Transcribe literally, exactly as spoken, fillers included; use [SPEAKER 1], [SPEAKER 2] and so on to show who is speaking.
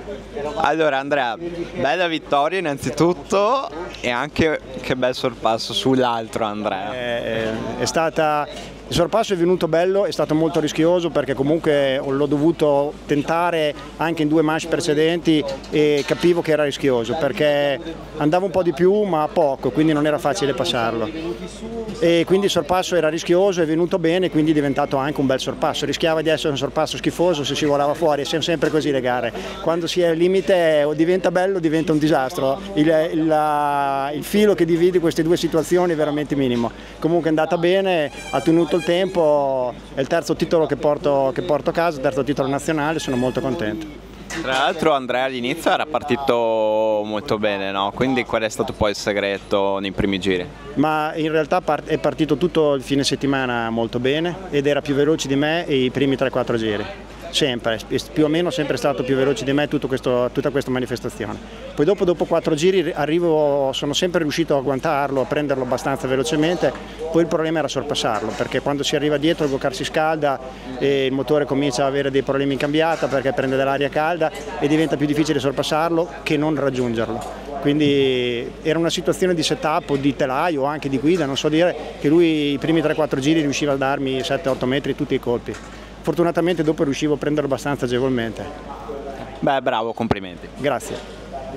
[SPEAKER 1] Allora Andrea, bella vittoria innanzitutto e anche che bel sorpasso sull'altro Andrea.
[SPEAKER 2] È, è stata, il sorpasso è venuto bello, è stato molto rischioso perché comunque l'ho dovuto tentare anche in due manche precedenti e capivo che era rischioso perché andava un po' di più ma poco, quindi non era facile passarlo. E quindi il sorpasso era rischioso, è venuto bene, quindi è diventato anche un bel sorpasso. Rischiava di essere un sorpasso schifoso se si volava fuori, sono sempre così le gare. Quando si è al limite o diventa bello o diventa un disastro. Il, il, la, il filo che divide queste due situazioni è veramente minimo. Comunque è andata bene, ha tenuto il tempo, è il terzo titolo che porto, che porto a casa, il terzo titolo nazionale, sono molto contento.
[SPEAKER 1] Tra l'altro Andrea all'inizio era partito molto bene, no? Quindi qual è stato poi il segreto nei primi giri?
[SPEAKER 2] Ma in realtà è partito tutto il fine settimana molto bene ed era più veloce di me i primi tre quattro giri. Sempre, più o meno sempre stato più veloce di me tutto questo, tutta questa manifestazione. Poi dopo, dopo quattro giri arrivo, sono sempre riuscito a agguantarlo, a prenderlo abbastanza velocemente, poi il problema era sorpassarlo, perché quando si arriva dietro il go-kart si scalda e il motore comincia ad avere dei problemi in cambiata perché prende dell'aria calda e diventa più difficile sorpassarlo che non raggiungerlo. Quindi era una situazione di setup o di telaio o anche di guida, non so dire, che lui i primi tre quattro giri riusciva a darmi sette otto metri tutti i colpi. Fortunatamente dopo riuscivo a prenderlo abbastanza agevolmente.
[SPEAKER 1] Beh, bravo, complimenti.
[SPEAKER 2] Grazie.